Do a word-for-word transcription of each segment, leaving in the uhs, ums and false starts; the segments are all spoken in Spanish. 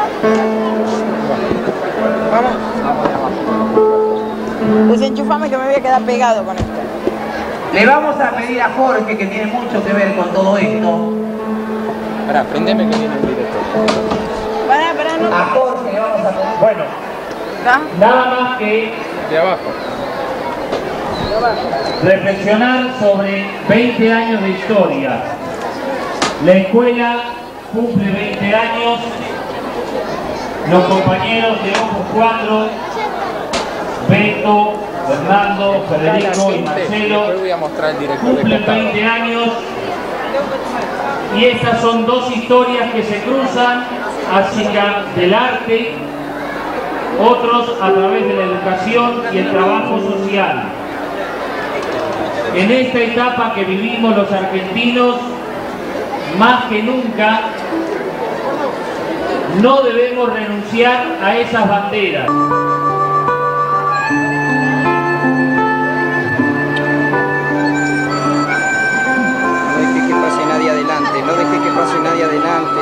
Vamos. Desenchufame que me voy a quedar pegado con esto. Le vamos a pedir a Jorge, que tiene mucho que ver con todo esto. Pará, prendeme que viene el director. Pará, pará, no. A Jorge le vamos a pedir. Bueno, ¿Ah? nada más que De abajo. reflexionar sobre veinte años de historia. La escuela cumple veinte años, los compañeros de Opus cuatro, Beto, Fernando, Federico y Marcelo, Después voy a mostrar el director de cumplen contado. veinte años y estas son dos historias que se cruzan hacia el arte, otros a través de la educación y el trabajo social. En esta etapa que vivimos los argentinos, más que nunca, no debemos renunciar a esas banderas. No deje que pase nadie adelante, no deje que pase nadie adelante.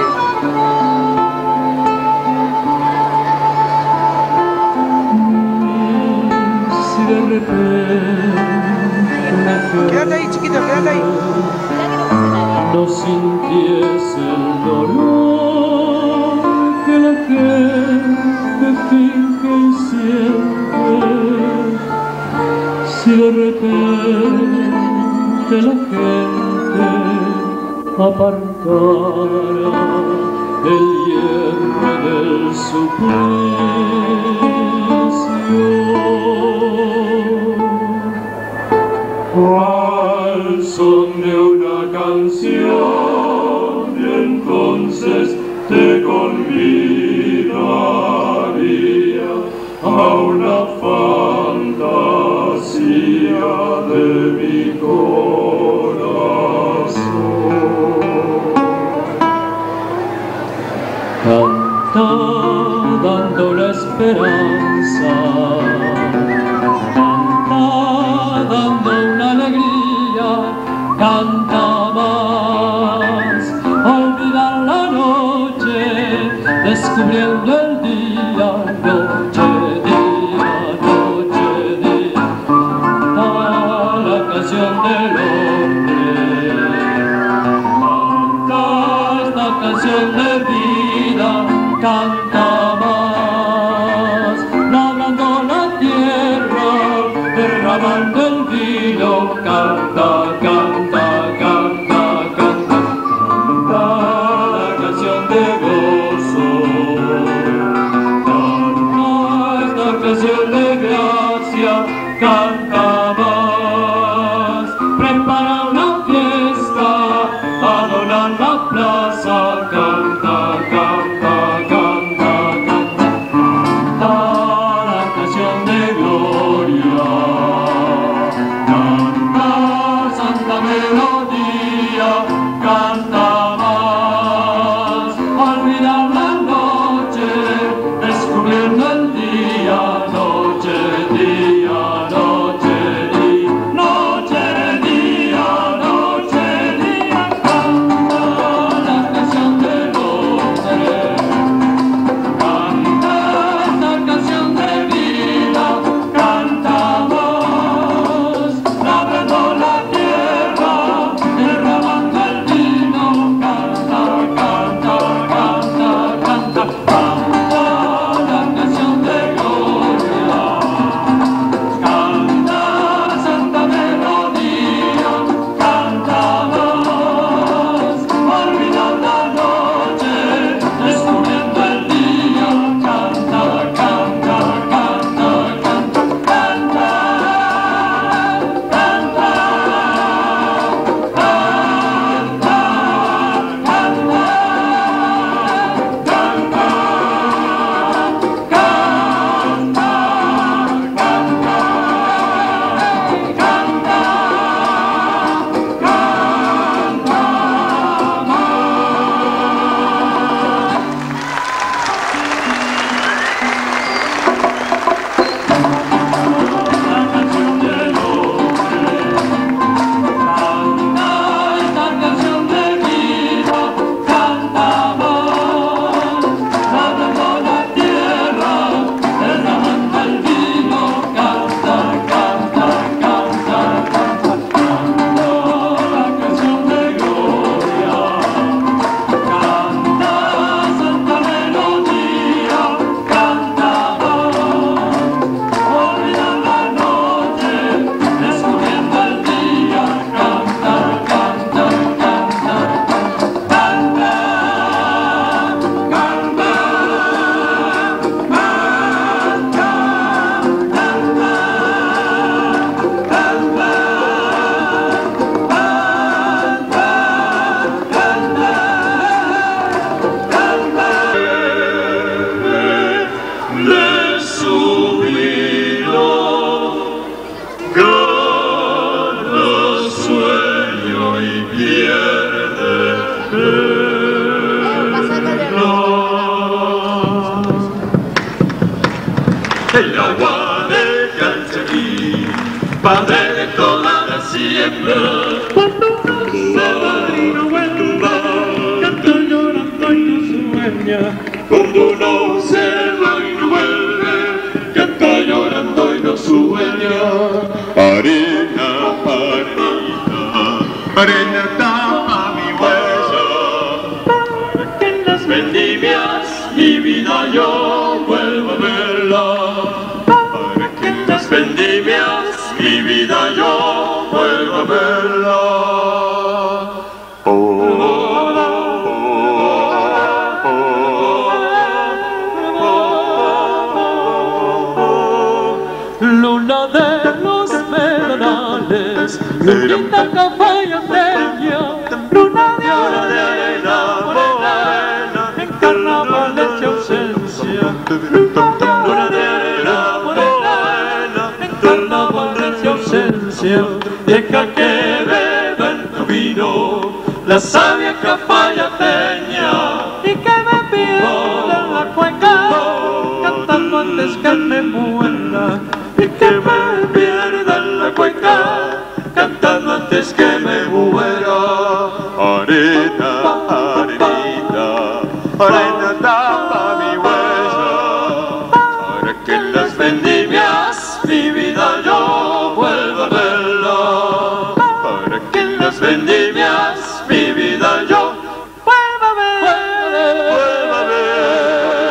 Si de repente Quédate ahí, chiquito, quédate ahí. no sintiese el dolor que la gente finge y siente, si de repente la gente apartara el hierro del suplicio, al son de una canción, y entonces te convidaría a una fantasía de mi corazón. Canta dando la esperanza, canta dando una alegría, canta más, olvidar la noche, descubriendo el día, noche, día, noche, día, canta la canción del hombre, canta esta canción de vida, canta más, labrando la tierra, derramando el vino, canta, canta, canta, canta, canta la canción de gozo, canta esta canción de gracia, canta más, prepara una fiesta, adornar la plaza, canta, canta, canta, canta, canta la canción de gloria, canta el agua de Calchaquí, padre de toda la siembra. Cuando se va y no vuelva, canta llorando y no sueña. Cuando uno se va y no vuelve, canta llorando y no sueña. Arena, arenita, arena tapa mi huella, para que en las vendimias mi vida yo vuelva a verla. Para que en las vendimias mi vida yo vuelva a verla. Oh, oh, oh, oh, oh. Luna de los ventanales, lunita cafayateña, luna de arena morena, en carnaval de ausencia. Luna de arena morena, en carnaval de ausencia. Deja que beba en tu vino la savia cafayateña y que me pierda en la cueca, cantando antes que me muera. Y que me pierda en la cueca, cantando antes que me muera. Arena, arenita, arena tapa mi huella, para que en las vendimias mi vida yo vuelva a verla. Para que en las vendimias mi vida yo vuelva a ver, vuelva a ver.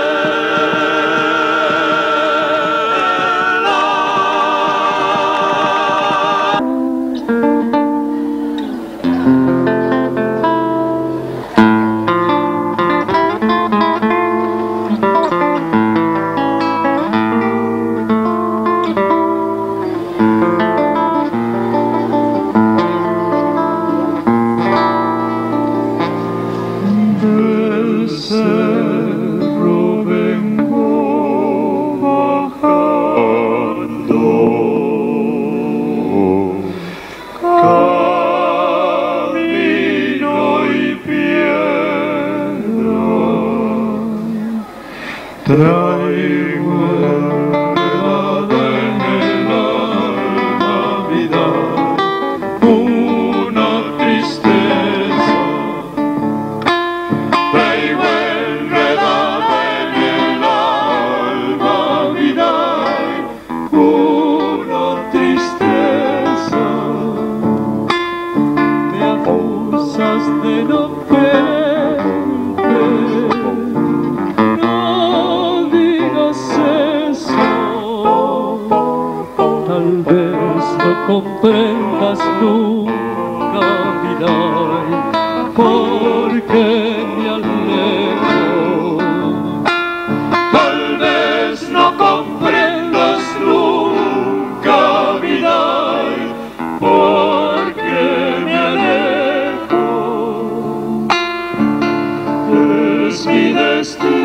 Comprendas nunca mi vida, porque me alejo. Tal vez no comprendas nunca mi vida, porque me alejo. Es mi destino.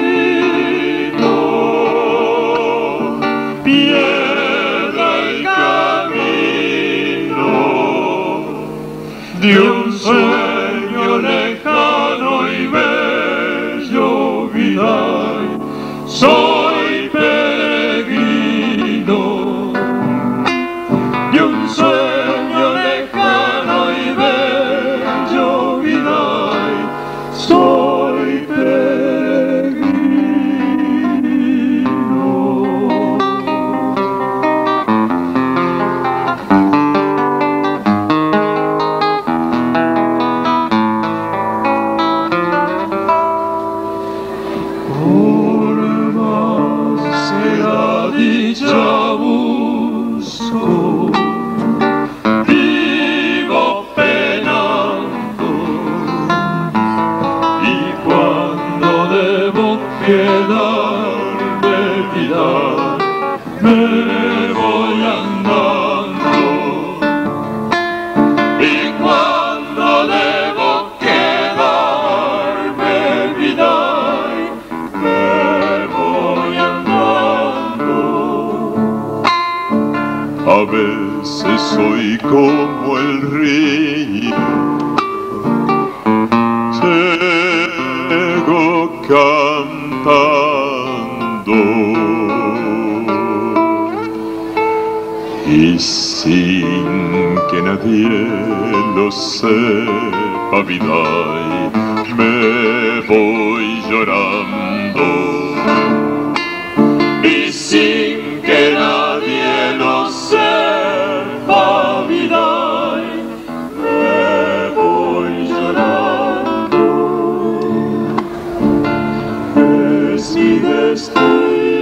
De un sueño lejano y bello vida, soy peregrino. De un sueño lejano y bello vida, soy peregrino. A veces soy como el río, ciego cantando. Y sin que nadie lo sepa, vida, me voy llorando. Y sin que nadie lo sepa, vida, me voy llorando. Es mi destino.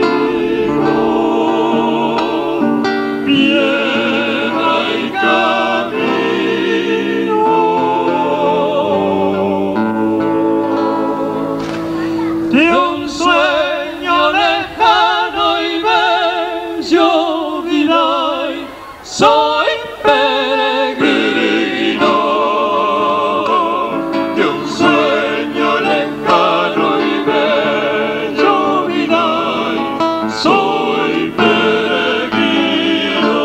Soy peregrino de un sueño lejano y bello, vida, soy peregrino.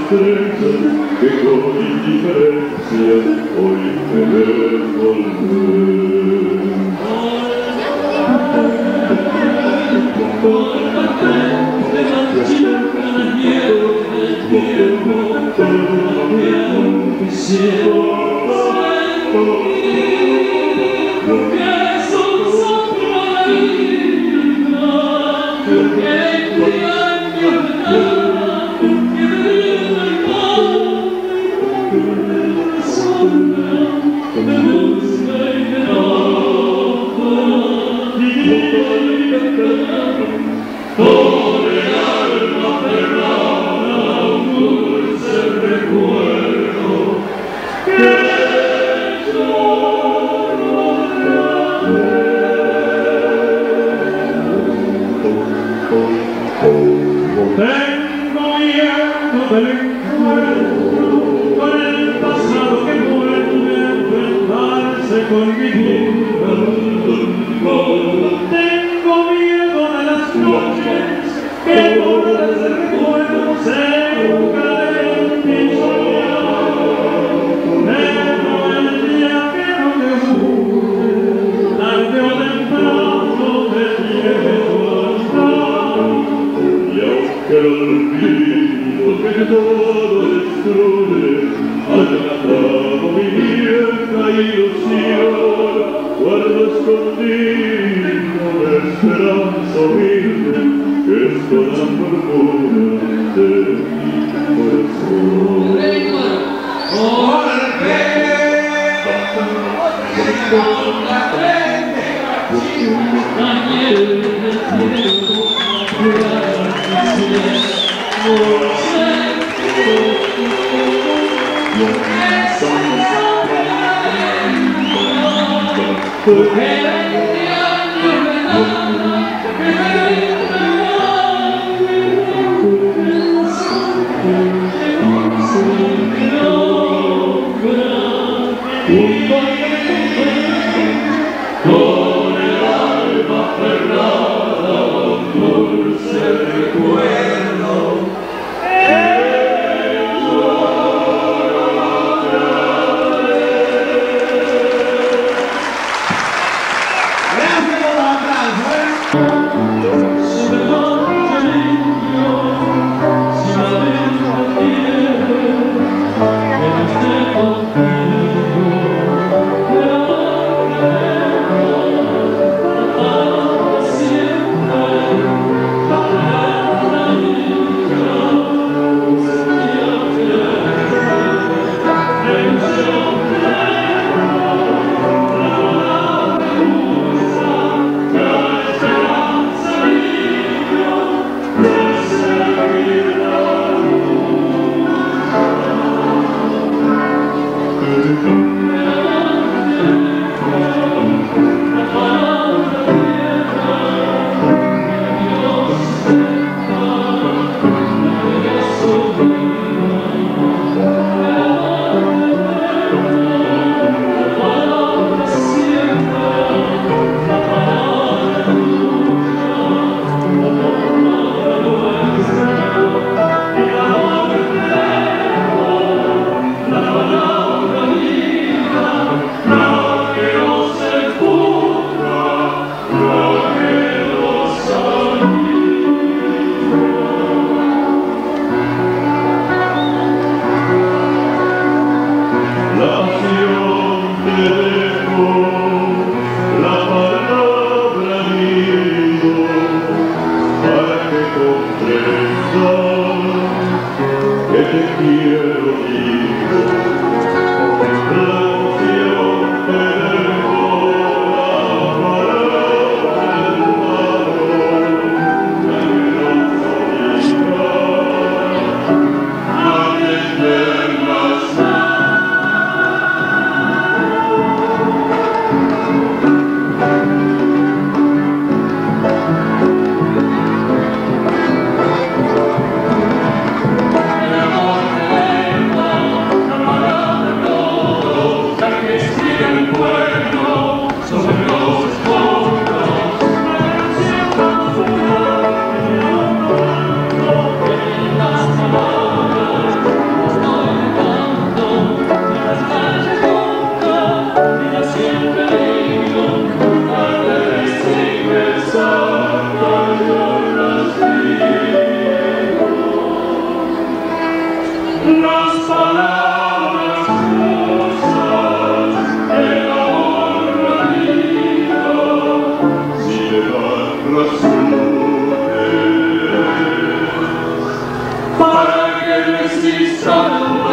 estrellas que con indiferencia hoy me ven volver. Por el papel de marchar cada miedo del tiempo, que aunque siento que son soplo la vida, que mi año nada, que me dio el mal, que la sombra me busca y me por el alma aferrada un dulce recuerdo que tengo miedo del encuentro con el pasado que vuelve a enfrentarse con mi vida. Tengo miedo de las noches que por ese recuerdo se caen en mi soledad. Pero el día que no me jure, tarde o temprano te llevo a estar. Y aunque el olvido que todo destruye haya matado mi vieja ilusión, guardo escondido la esperanza humilde que es con la amargura de mi corazón. Con el alma aferrada un dulce recuerdo que lloraré. para que no exista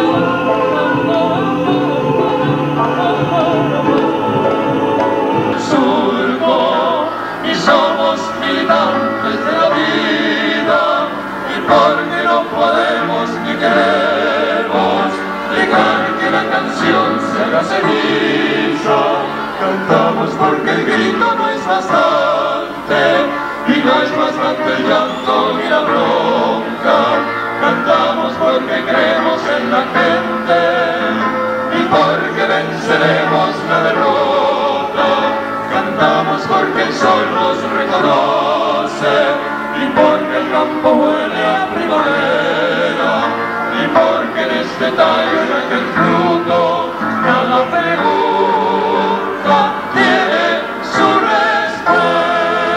surco y somos militantes de la vida y porque no podemos ni queremos dejar que la canción se haga ceniza, cantamos porque el grito no es bastante y no es bastante el llanto ni la bronca. Cantamos porque creemos en la gente y porque venceremos la derrota. Cantamos porque el sol nos reconoce y porque el campo huele a primavera y porque en este tallo y en el fruto cada pregunta tiene su respuesta.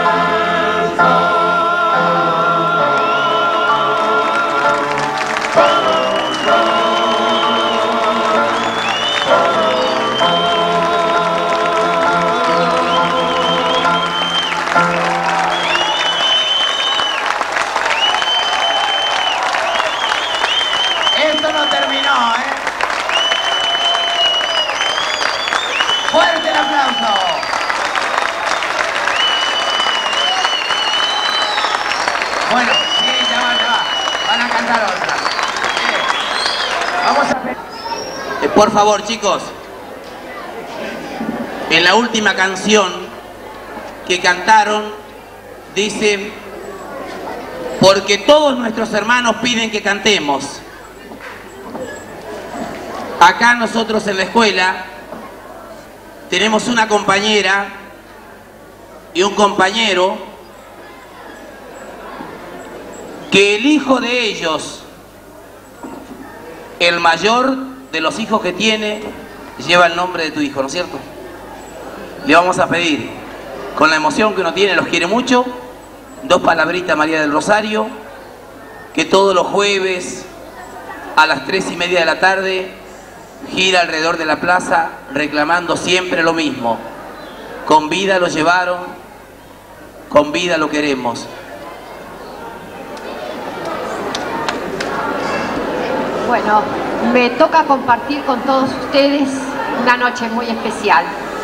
Esto no terminó, ¿eh? ¡Fuerte el aplauso! Bueno, sí, ya va, ya va. Van a cantar otra. Eh, vamos a ver. Eh, por favor, chicos. En la última canción que cantaron, dice: porque todos nuestros hermanos piden que cantemos. Acá nosotros en la escuela tenemos una compañera y un compañero que el hijo de ellos, el mayor de los hijos que tiene, lleva el nombre de tu hijo, ¿no es cierto? Le vamos a pedir, con la emoción que uno tiene, los quiere mucho, dos palabritas María del Rosario, que todos los jueves a las tres y media de la tarde gira alrededor de la plaza reclamando siempre lo mismo: con vida lo llevaron, con vida lo queremos. Bueno, me toca compartir con todos ustedes una noche muy especial.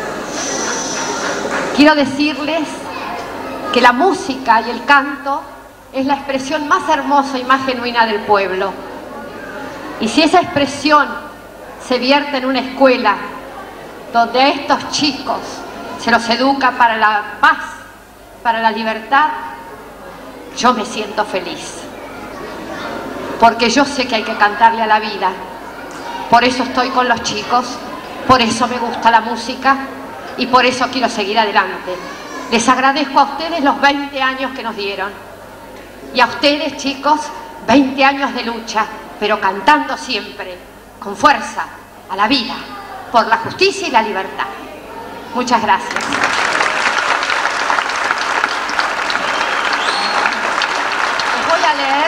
Quiero decirles que la música y el canto es la expresión más hermosa y más genuina del pueblo. Y si esa expresión se vierte en una escuela donde a estos chicos se los educa para la paz, para la libertad, yo me siento feliz. Porque yo sé que hay que cantarle a la vida. Por eso estoy con los chicos, por eso me gusta la música y por eso quiero seguir adelante. Les agradezco a ustedes los veinte años que nos dieron. Y a ustedes, chicos, veinte años de lucha, pero cantando siempre, con fuerza, a la vida, por la justicia y la libertad. Muchas gracias. Les voy a leer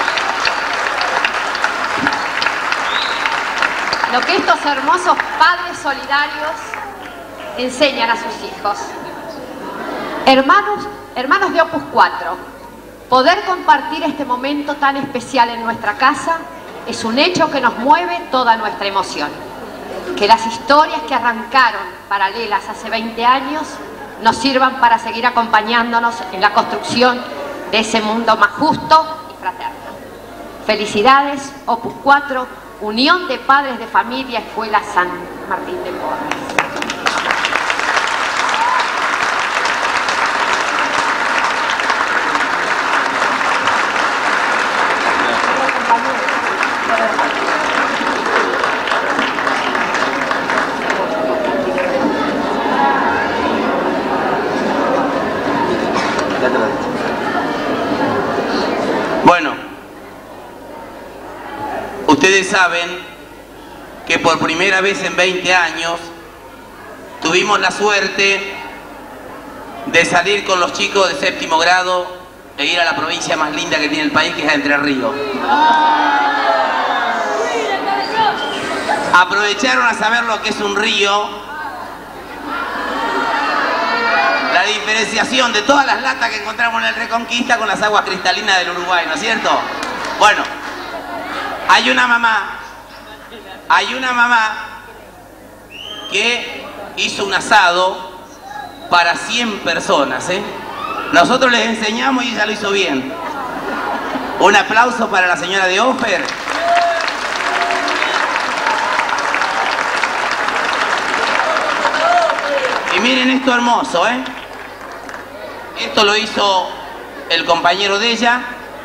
lo que estos hermosos padres solidarios enseñan a sus hijos. Hermanos, hermanos de Opus cuatro, poder compartir este momento tan especial en nuestra casa es un hecho que nos mueve toda nuestra emoción. Que las historias que arrancaron paralelas hace veinte años nos sirvan para seguir acompañándonos en la construcción de ese mundo más justo y fraterno. Felicidades, Opus cuatro, Unión de Padres de Familia, Escuela San Martín de Porres. Bueno, ustedes saben que por primera vez en veinte años tuvimos la suerte de salir con los chicos de séptimo grado e ir a la provincia más linda que tiene el país, que es Entre Ríos. Aprovecharon a saber lo que es un río, la diferencia diferenciación de todas las latas que encontramos en el Reconquista con las aguas cristalinas del Uruguay, ¿no es cierto? Bueno, hay una mamá, hay una mamá que hizo un asado para cien personas, ¿eh? Nosotros les enseñamos y ella lo hizo bien. Un aplauso para la señora de Ofer. Y miren esto hermoso, ¿eh? Esto lo hizo el compañero de ella.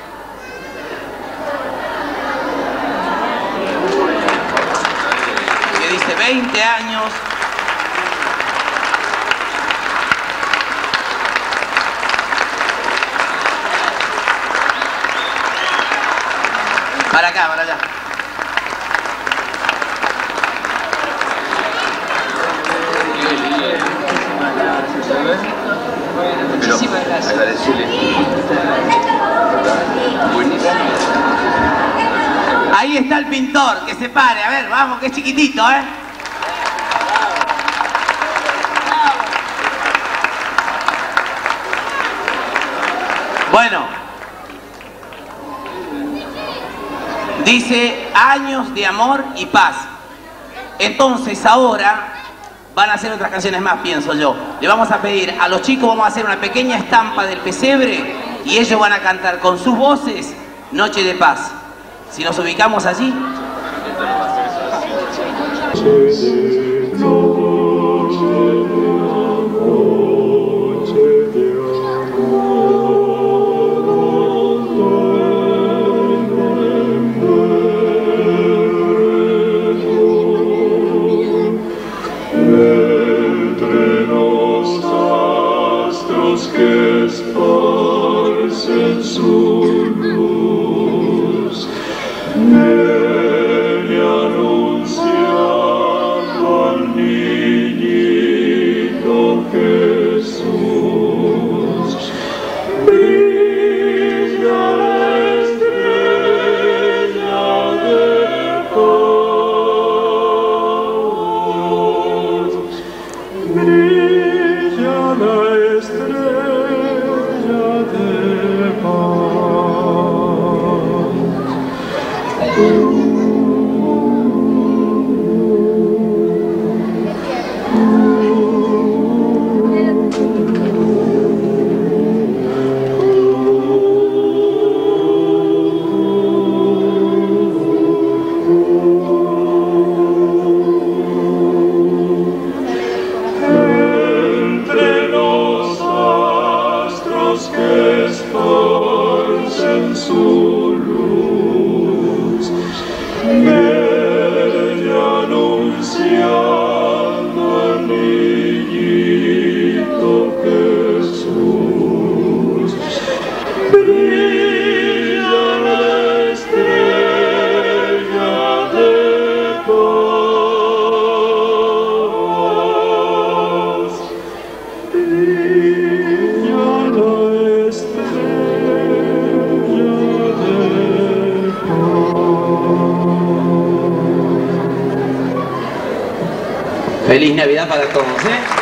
Que dice veinte años. Para acá, para allá. Muchísimas gracias. Ahí está el pintor, que se pare, a ver, vamos, que es chiquitito, ¿eh? Bueno, dice años de amor y paz. Entonces ahora van a hacer otras canciones más, pienso yo. Le vamos a pedir a los chicos, vamos a hacer una pequeña estampa del pesebre y ellos van a cantar con sus voces Noche de Paz. Si nos ubicamos allí. Feliz Navidad para todos, ¿eh?